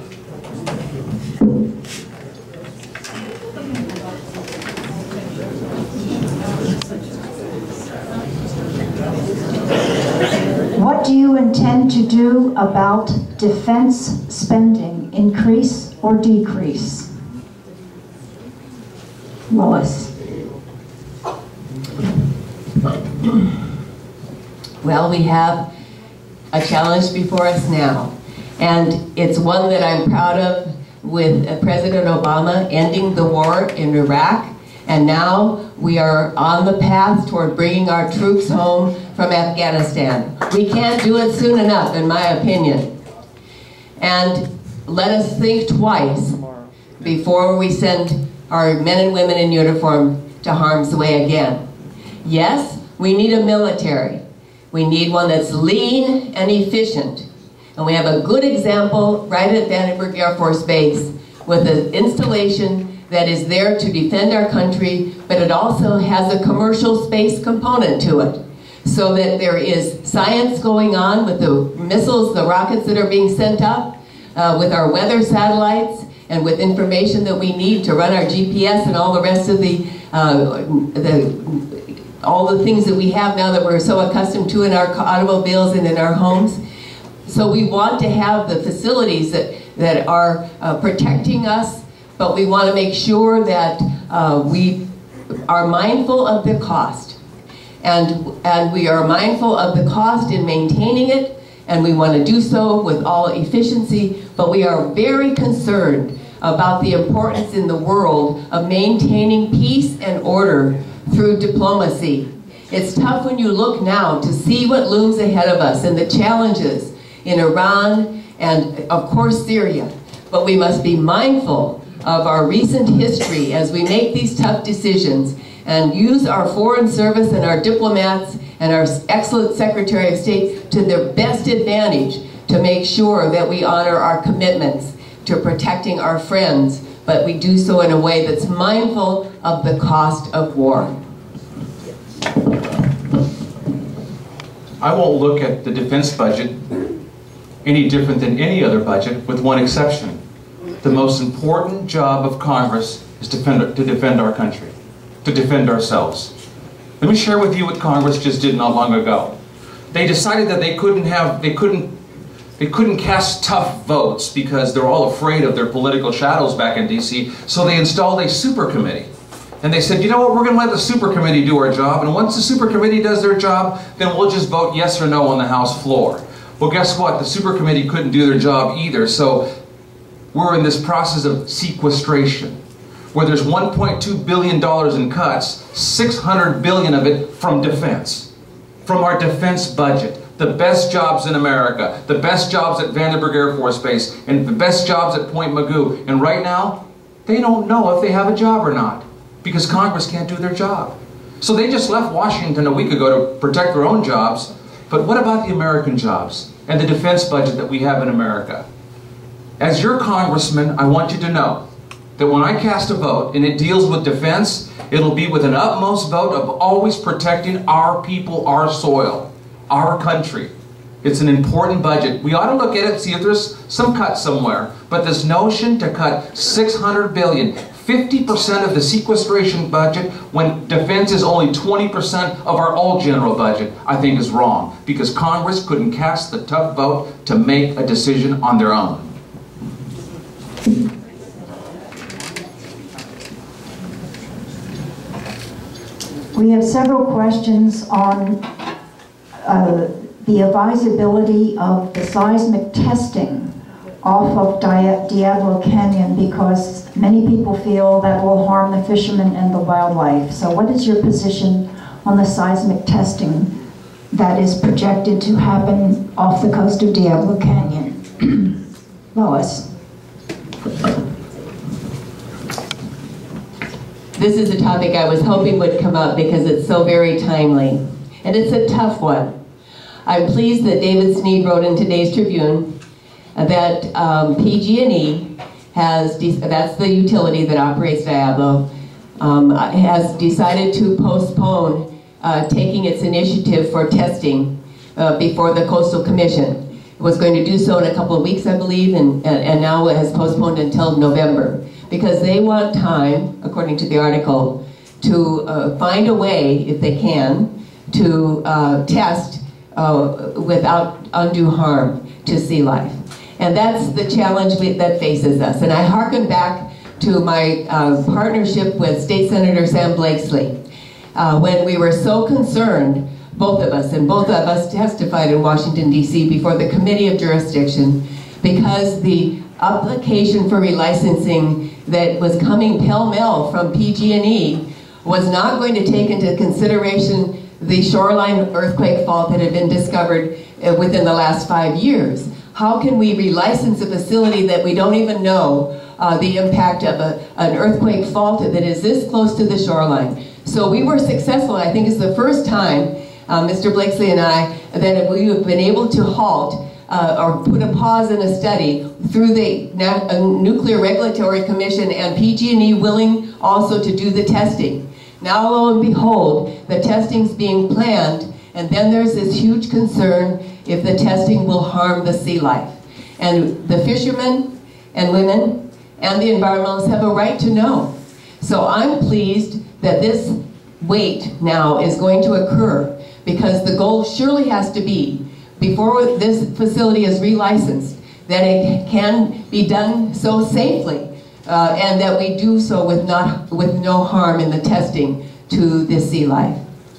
What do you intend to do about defense spending? Increase or decrease? Lois. Well, we have a challenge before us now, and it's one that I'm proud of with President Obama ending the war in Iraq, and now we are on the path toward bringing our troops home from Afghanistan. We can't do it soon enough, in my opinion. And let us think twice before we send our men and women in uniform to harm's way again. Yes, we need a military. We need one that's lean and efficient. And we have a good example right at Vandenberg Air Force Base with an installation that is there to defend our country, but it also has a commercial space component to it. So that there is science going on with the missiles, the rockets that are being sent up, with our weather satellites, and with information that we need to run our GPS and all the rest of all the things that we have now that we're so accustomed to in our automobiles and in our homes. So we want to have the facilities that are protecting us, but we want to make sure that we are mindful of the cost. And we are mindful of the cost in maintaining it, and we want to do so with all efficiency, but we are very concerned about the importance in the world of maintaining peace and order through diplomacy. It's tough when you look now to see what looms ahead of us and the challenges in Iran and, of course, Syria. But we must be mindful of our recent history as we make these tough decisions and use our foreign service and our diplomats and our excellent Secretary of State to their best advantage to make sure that we honor our commitments to protecting our friends, but we do so in a way that's mindful of the cost of war. I won't look at the defense budget any different than any other budget, with one exception. The most important job of Congress is to defend our country, to defend ourselves. Let me share with you what Congress just did not long ago. They decided that they couldn't cast tough votes because they're all afraid of their political shadows back in DC, so they installed a super committee. And they said, you know what, we're going to let the super committee do our job, and once the super committee does their job, then we'll just vote yes or no on the House floor. Well, guess what? The super committee couldn't do their job either, so we're in this process of sequestration, where there's $1.2 billion in cuts, $600 billion of it from defense, from our defense budget. The best jobs in America, the best jobs at Vandenberg Air Force Base, and the best jobs at Point Mugu. And right now, they don't know if they have a job or not, because Congress can't do their job. So they just left Washington a week ago to protect their own jobs. But what about the American jobs and the defense budget that we have in America? As your congressman, I want you to know that when I cast a vote and it deals with defense, it'll be with an utmost vote of always protecting our people, our soil, our country. It's an important budget. We ought to look at it, see if there's some cut somewhere. But this notion to cut $600 billion, 50% of the sequestration budget, when defense is only 20% of our all general budget, I think is wrong. Because Congress couldn't cast the tough vote to make a decision on their own. We have several questions on the advisability of the seismic testing off of Diablo Canyon, because many people feel that will harm the fishermen and the wildlife. So what is your position on the seismic testing that is projected to happen off the coast of Diablo Canyon? Lois. This is a topic I was hoping would come up because it's so very timely. And it's a tough one. I'm pleased that David Sneed wrote in today's Tribune that PG&E has, that's the utility that operates Diablo, has decided to postpone taking its initiative for testing before the Coastal Commission. It was going to do so in a couple of weeks, I believe, and now it has postponed until November, because they want time, according to the article, to find a way, if they can, to test without undue harm to sea life. And that's the challenge that faces us. And I hearken back to my partnership with State Senator Sam Blakeslee, when we were so concerned, both of us, and both of us testified in Washington, D.C. before the Committee of Jurisdiction, because the application for relicensing that was coming pell-mell from PG&E was not going to take into consideration the shoreline earthquake fault that had been discovered within the last 5 years. How can we relicense a facility that we don't even know the impact of an earthquake fault that is this close to the shoreline? So we were successful. I think it's the first time, Mr. Blakeslee and I, that we have been able to halt or put a pause in a study through the Nuclear Regulatory Commission and PG&E willing also to do the testing. Now, lo and behold, the testing's being planned, and then there's this huge concern if the testing will harm the sea life. And the fishermen and women and the environmentalists have a right to know. So I'm pleased that this wait now is going to occur, because the goal surely has to be, before this facility is relicensed, that it can be done so safely, and that we do so with no harm in the testing to the sea life.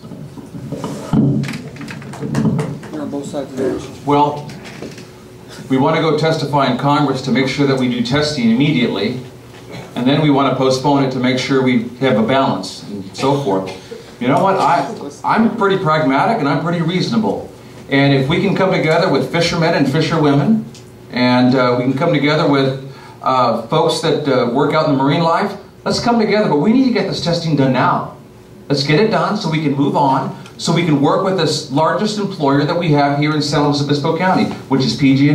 You're on both sides of the bench. Well, we want to go testify in Congress to make sure that we do testing immediately, and then we want to postpone it to make sure we have a balance and so forth. You know what? I'm pretty pragmatic and I'm pretty reasonable. And if we can come together with fishermen and fisherwomen, and we can come together with folks that work out in the marine life, let's come together. But we need to get this testing done now. Let's get it done so we can move on, so we can work with this largest employer that we have here in San Luis Obispo County, which is PG&E.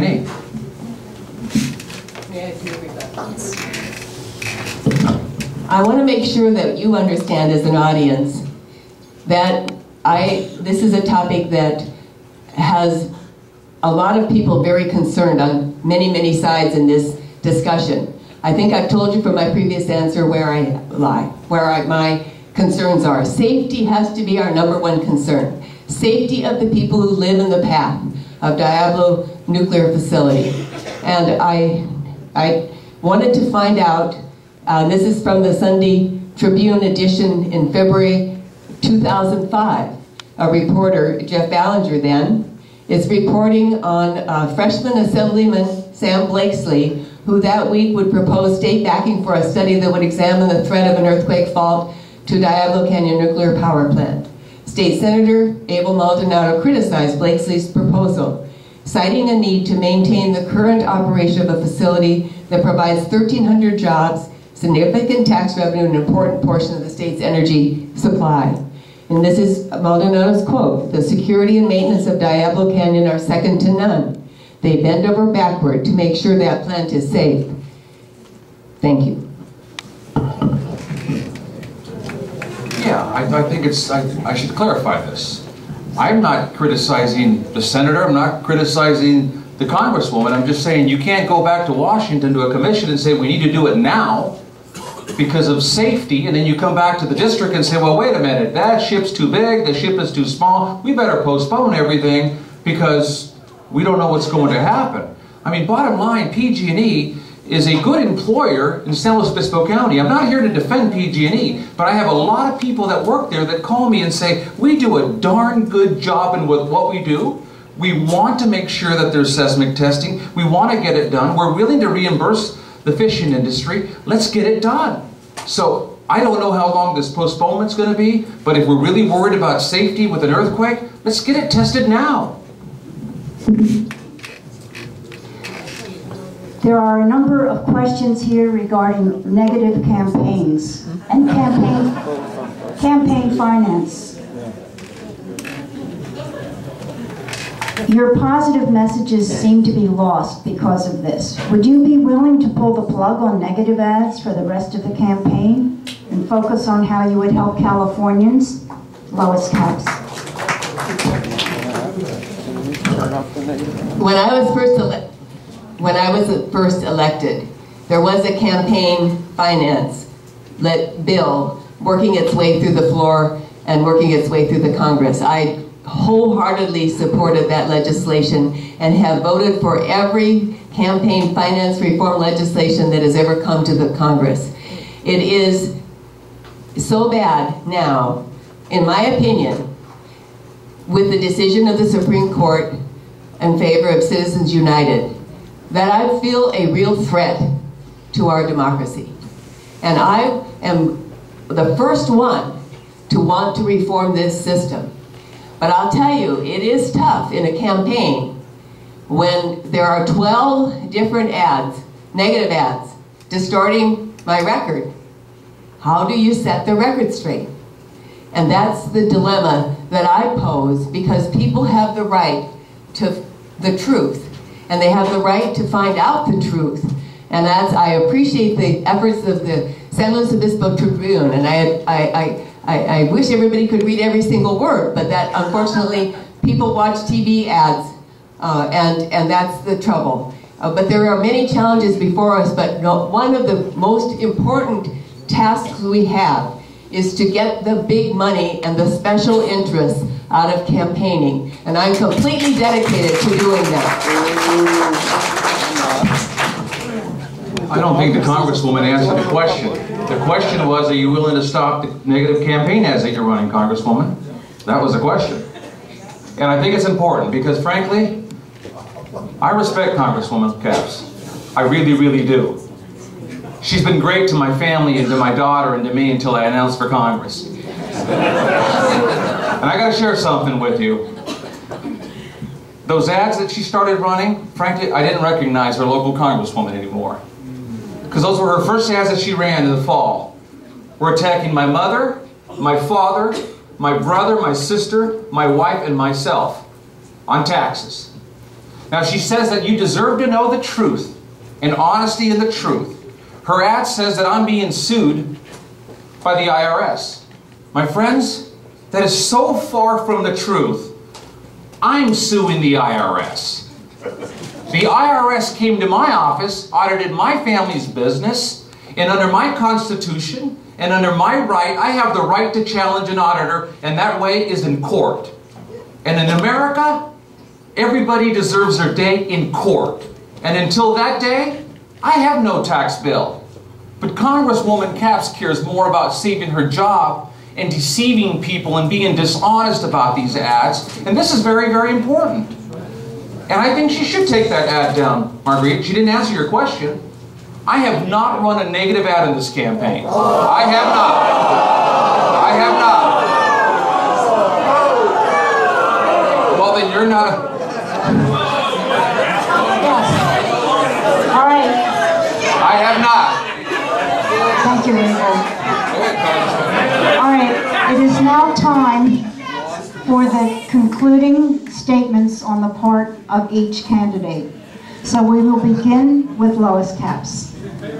I want to make sure that you understand as an audience that this is a topic that has a lot of people very concerned on many, many sides in this discussion. I think I've told you from my previous answer where I lie, my concerns are. Safety has to be our #1 concern. Safety of the people who live in the path of Diablo Nuclear Facility. And I wanted to find out, this is from the Sunday Tribune edition in February 2005. A reporter, Jeff Ballinger then, is reporting on freshman Assemblyman Sam Blakeslee, who that week would propose state backing for a study that would examine the threat of an earthquake fault to Diablo Canyon Nuclear Power Plant. State Senator Abel Maldonado criticized Blakeslee's proposal, citing a need to maintain the current operation of a facility that provides 1,300 jobs, significant tax revenue, and an important portion of the state's energy supply. And this is Maldonado's quote: "The security and maintenance of Diablo Canyon are second to none. They bend over backward to make sure that plant is safe." Thank you. Yeah, I think I should clarify this. I'm not criticizing the senator, I'm not criticizing the congresswoman, I'm just saying you can't go back to Washington to a commission and say we need to do it now because of safety, and then you come back to the district and say, well, wait a minute, that ship's too big, the ship is too small, we better postpone everything because we don't know what's going to happen. I mean, bottom line, PG&E is a good employer in San Luis Obispo County. I'm not here to defend PG&E, but I have a lot of people that work there that call me and say, we do a darn good job in what we do. We want to make sure that there's seismic testing. We want to get it done. We're willing to reimburse the fishing industry. Let's get it done. So I don't know how long this postponement's going to be, but if we're really worried about safety with an earthquake, let's get it tested now. There are a number of questions here regarding negative campaigns and campaign finance. Your positive messages seem to be lost because of this. Would you be willing to pull the plug on negative ads for the rest of the campaign and focus on how you would help Californians? Lois Capps. When I was first elected, there was a campaign finance bill working its way through the floor and working its way through the Congress. I wholeheartedly supported that legislation and have voted for every campaign finance reform legislation that has ever come to the Congress. It is so bad now, in my opinion, with the decision of the Supreme Court in favor of Citizens United, that I feel a real threat to our democracy. And I am the first one to want to reform this system. But I'll tell you, it is tough in a campaign when there are 12 different ads, negative ads, distorting my record. How do you set the record straight? And that's the dilemma that I pose, because people have the right to the truth, and they have the right to find out the truth. And I appreciate the efforts of the San Luis Obispo Tribune, and I wish everybody could read every single word, but that unfortunately people watch TV ads, and that's the trouble. But there are many challenges before us, but one of the most important tasks we have is to get the big money and the special interests out of campaigning. And I'm completely dedicated to doing that. I don't think the Congresswoman answered the question. The question was, are you willing to stop the negative campaign ads that you're running, Congresswoman? That was the question. And I think it's important because, frankly, I respect Congresswoman Capps. I really, really do. She's been great to my family and to my daughter and to me until I announced for Congress. And I got to share something with you. Those ads that she started running, frankly, I didn't recognize her local Congresswoman anymore. Because those were her first ads that she ran in the fall. Were attacking my mother, my father, my brother, my sister, my wife, and myself on taxes. Now she says that you deserve to know the truth, and honesty in the truth. Her ad says that I'm being sued by the IRS. My friends, that is so far from the truth. I'm suing the IRS. The IRS came to my office, audited my family's business, and under my Constitution and under my right, I have the right to challenge an auditor, and that way is in court. And in America, everybody deserves their day in court. And until that day, I have no tax bill. But Congresswoman Capps cares more about saving her job and deceiving people and being dishonest about these ads. And this is very, very important. And I think she should take that ad down, Marguerite. She didn't answer your question. I have not run a negative ad in this campaign. I have not. I have not. Well, then you're not a... All right. I have not. Thank you, Rainbow. All right, it is now time for the concluding statements on the part of each candidate. So we will begin with Lois Capps.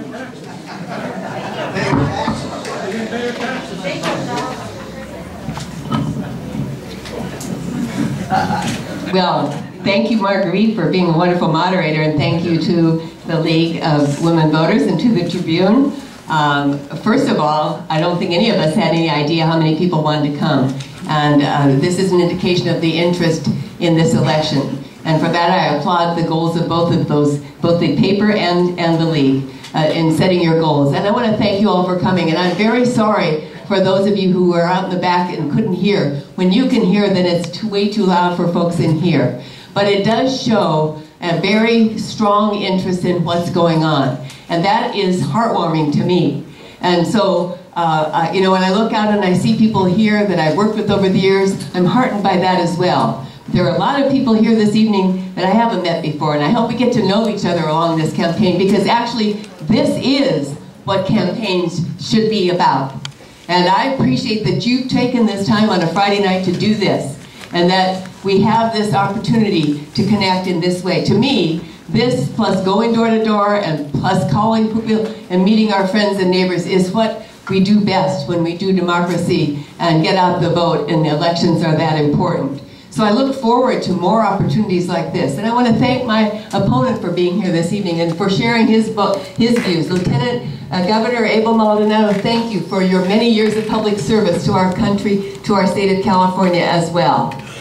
Well, thank you, Marguerite, for being a wonderful moderator, and thank you to the League of Women Voters and to the Tribune. First of all, I don't think any of us had any idea how many people wanted to come. And this is an indication of the interest in this election. And for that, I applaud the goals of both of those, both the paper and the League, in setting your goals. And I want to thank you all for coming. And I'm very sorry for those of you who were out in the back and couldn't hear. When you can hear, then it's way too loud for folks in here. But it does show a very strong interest in what's going on. And that is heartwarming to me. And so, you know, when I look out and I see people here that I've worked with over the years, I'm heartened by that as well. There are a lot of people here this evening that I haven't met before, and I hope we get to know each other along this campaign, because actually this is what campaigns should be about. And I appreciate that you've taken this time on a Friday night to do this, and that we have this opportunity to connect in this way. To me, this plus going door to door and plus calling people and meeting our friends and neighbors is what we do best when we do democracy and get out the vote, and the elections are that important. So I look forward to more opportunities like this. And I want to thank my opponent for being here this evening and for sharing his views. Lieutenant Governor Abel Maldonado, thank you for your many years of public service to our country, to our state of California as well.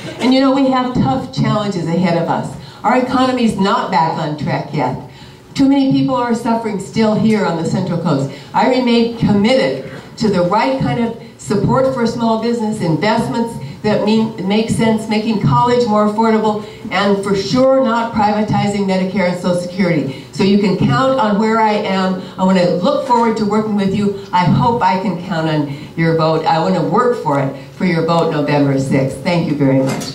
And you know, we have tough challenges ahead of us. Our economy's not back on track yet. Too many people are suffering still here on the Central Coast. I remain committed to the right kind of support for small business, investments that make sense, making college more affordable, and for sure not privatizing Medicare and Social Security. So you can count on where I am. I want to look forward to working with you. I hope I can count on your vote. I want to work for it, for your vote November 6th. Thank you very much.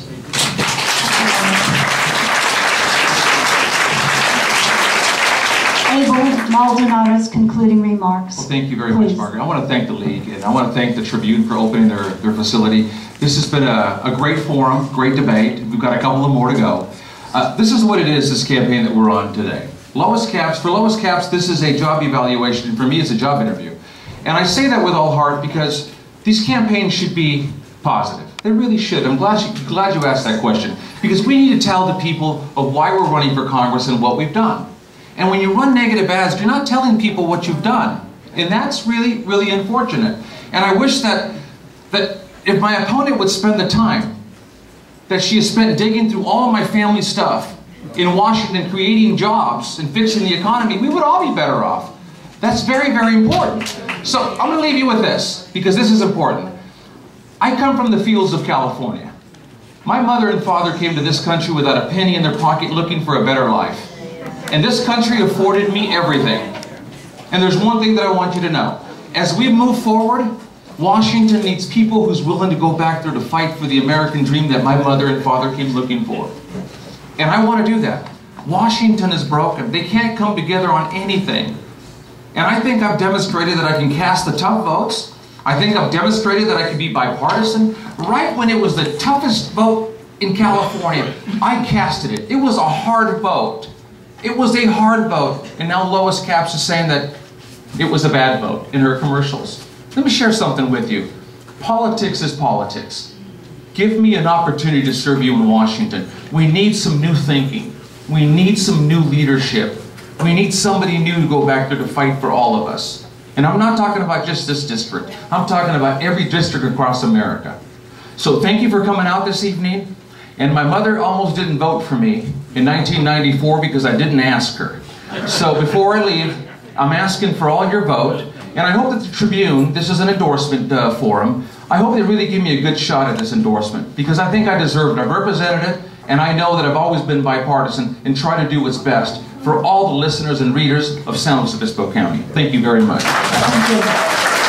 Abel Maldonado's concluding remarks. Well, thank you very much, Margaret. I want to thank the League, and I want to thank the Tribune for opening their facility. This has been a great forum, great debate. We've got a couple of more to go. This is what it is, this campaign that we're on today. Lois Capps, for Lois Capps, this is a job evaluation, and for me, it's a job interview. And I say that with all heart because these campaigns should be positive. They really should. I'm glad you asked that question, because we need to tell the people of why we're running for Congress and what we've done. And when you run negative ads, you're not telling people what you've done. And that's really, really unfortunate. And I wish that if my opponent would spend the time that she has spent digging through all of my family stuff in Washington, creating jobs and fixing the economy, we would all be better off. That's very, very important. So I'm going to leave you with this, because this is important. I come from the fields of California. My mother and father came to this country without a penny in their pocket, looking for a better life. And this country afforded me everything. And there's one thing that I want you to know. As we move forward, Washington needs people who's willing to go back there to fight for the American dream that my mother and father came looking for. And I want to do that. Washington is broken. They can't come together on anything. And I think I've demonstrated that I can cast the tough votes. I think I've demonstrated that I can be bipartisan. Right when it was the toughest vote in California, I casted it. It was a hard vote. It was a hard vote. And now Lois Capps is saying that it was a bad vote in her commercials. Let me share something with you. Politics is politics. Give me an opportunity to serve you in Washington. We need some new thinking. We need some new leadership. We need somebody new to go back there to fight for all of us. And I'm not talking about just this district. I'm talking about every district across America. So thank you for coming out this evening. And my mother almost didn't vote for me in 1994 because I didn't ask her. So before I leave, I'm asking for all your vote. And I hope that the Tribune, this is an endorsement forum, I hope they really give me a good shot at this endorsement, because I think I deserve it. I've represented it, and I know that I've always been bipartisan and try to do what's best for all the listeners and readers of San Luis Obispo County. Thank you very much. Thank you.